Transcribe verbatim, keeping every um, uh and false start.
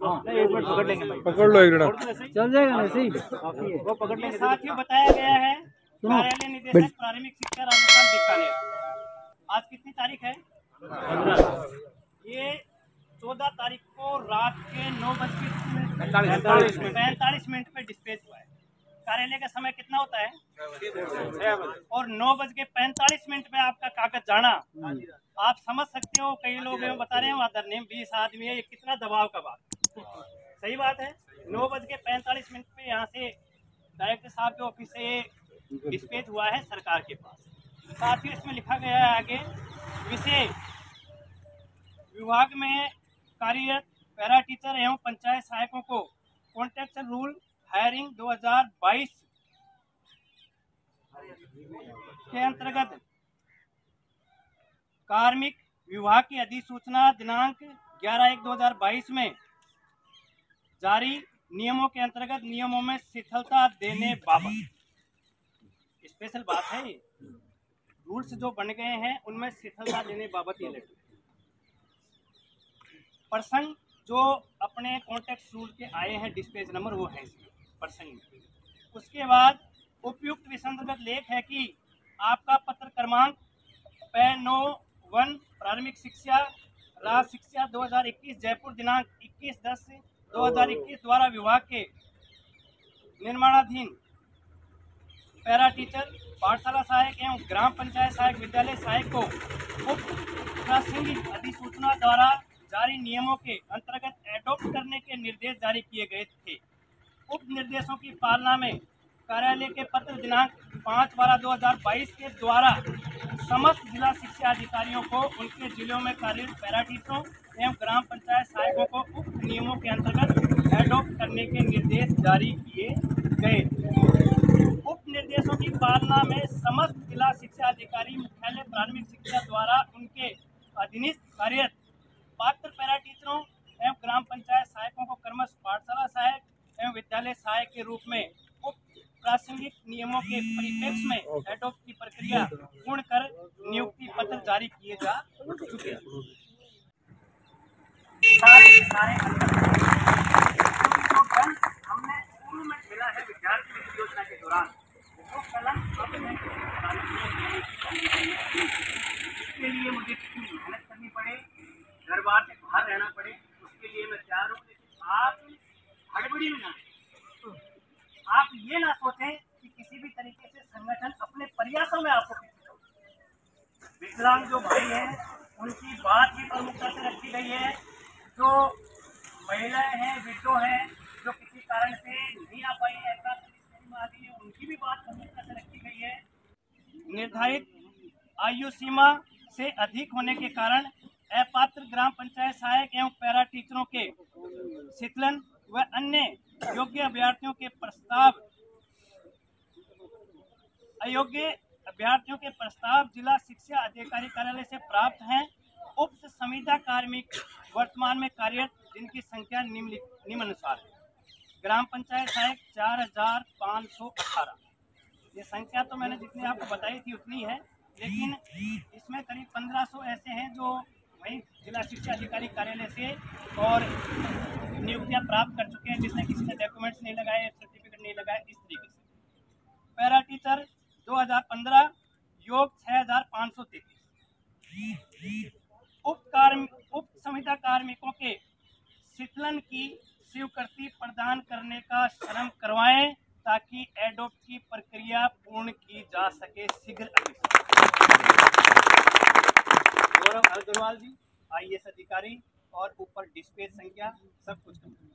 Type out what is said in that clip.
नहीं एक मिनट पकड़ लेंगे भाई, पकड़ लो एक मिनट, चल जाएगा ना सही वो पकड़ लेंगे। साथियों बताया गया है कार्यालय निदेशक प्राथमिक शिक्षा राजस्थान बीकानेर, आज कितनी तारीख है? ये चौदह तारीख को रात के नौ बज के पैंतालीस मिनट पैंतालीस मिनट पे डिस्पैच हुआ है। कार्यालय का समय कितना होता है? और नौ बज के पैंतालीस मिनट पे आपका कागज जाना, आप समझ सकते हो। कई लोग बता रहे हैं वादर नेम बीस आदमी है, ये कितना दबाव का बात। सही बात है। नौ बज के पैंतालीस मिनट पे यहाँ से डायरेक्टर साहब के ऑफिस से डिस्पैच हुआ है सरकार के पास। साथ ही इसमें लिखा गया है आगे, विषय विभाग में कार्यरत पैरा टीचर एवं पंचायत सहायकों को कॉन्ट्रैक्चुअल रूल हायरिंग दो हज़ार बाईस के अंतर्गत कार्मिक विभाग की अधिसूचना दिनांक ग्यारह एक दो हज़ार बाईस में जारी नियमों के अंतर्गत नियमों में शिथिलता देने बाबत, स्पेशल बात है ये, रूल्स जो बन गए हैं उनमें शिथिलता देने बाबत ये लेटर प्रसंग जो अपने कॉन्टेक्स्ट रूल के आए हैं, डिस्पैच नंबर वो है इसमें प्रसंग में। उसके बाद उपयुक्त विसंगत लेख है कि आपका पत्र क्रमांक पै नौ वन प्राथमिक शिक्षा राज शिक्षा दो हज़ार इक्कीस जयपुर दिनांक इक्कीस दस दो हज़ार इक्कीस द्वारा विभाग के निर्माणाधीन पैरा टीचर, पाठशाला सहायक एवं ग्राम पंचायत सहायक, विद्यालय सहायक को उक्त प्रासंगिक अधिसूचना द्वारा जारी नियमों के अंतर्गत एडॉप्ट करने के निर्देश जारी किए गए थे। उक्त निर्देशों की पालना में कार्यालय के पत्र दिनांक पाँच बारह दो हज़ार बाईस के द्वारा समस्त जिला शिक्षा अधिकारियों को उनके जिलों में कार्यरत पैरा टीचरों एवं ग्राम पंचायत सहायकों को उक्त नियमों के अंतर्गत एडॉप्ट करने के निर्देश जारी किए गए। उक्त निर्देशों की पालना में समस्त जिला शिक्षा अधिकारी मुख्यालय प्राथमिक शिक्षा द्वारा उनके अधीनस्थ कार्यरत पात्र पैरा टीचरों एवं ग्राम पंचायत सहायकों को क्रमश पाठशाला सहायक एवं विद्यालय सहायक के रूप में उक्त प्रासंगिक नियमों के परिप्रेक्ष्य में एडॉप्ट की प्रक्रिया पूर्ण कर नियुक्ति पत्र जारी किए जा चुके हैं। सारे सारे हमने पूर्व में खेला है विद्यार्थी मित्र योजना के दौरान, वो कलम इसके लिए मुझे कितनी मेहनत करनी पड़े, घर बार से बाहर रहना पड़े, उसके लिए मैं तैयार हूँ। लेकिन आप हड़बड़ी में ना, आप ये ना सोचें कि किसी भी तरीके से संगठन अपने प्रयासों में आपको पीछे छोड़े। विकलांग जो भाई हैं उनकी बात भी प्रमुखता से रखी गई है, जो महिलाएं हैं, विडो हैं, जो किसी कारण से नहीं आ पाई है, आदि है, उनकी भी बात प्रमुखता से रखी गई है। निर्धारित आयु सीमा से अधिक होने के कारण अपात्र ग्राम पंचायत सहायक एवं पैरा टीचरों के शिथिलन व अन्य योग्य अभ्यर्थियों के प्रस्ताव अयोग्य अभ्यर्थियों के प्रस्ताव जिला शिक्षा अधिकारी कार्यालय से प्राप्त हैं। उक्त संविदा कार्मिक वर्तमान में कार्यरत जिनकी संख्या निम्न निम्नानुसार है। ग्राम पंचायत सहायक चार हजार पाँच सौ अठारह, ये संख्या तो मैंने जितनी आपको बताई थी उतनी है, लेकिन इसमें करीब पंद्रह सौ ऐसे हैं जो वही जिला शिक्षा अधिकारी कार्यालय से और नियुक्तियां प्राप्त कर चुके हैं, जिसने किसी ने डॉक्यूमेंट्स नहीं लगाए, सर्टिफिकेट नहीं लगाए, इस तरीके से। पैरा टीचर दो हज़ार पंद्रह योग छह हजार पाँच सौ तैतीस। उक्त कार्मिक उक्त संविदा कार्मिकों के शिथिलन की स्वीकृति प्रदान करने का श्रम करवाएं ताकि एडॉप्ट की प्रक्रिया पूर्ण की जा सके शीघ्र। गौरव अग्रवाल जी, आई ए एस अधिकारी, और ऊपर डिस्पैच संख्या सब कुछ।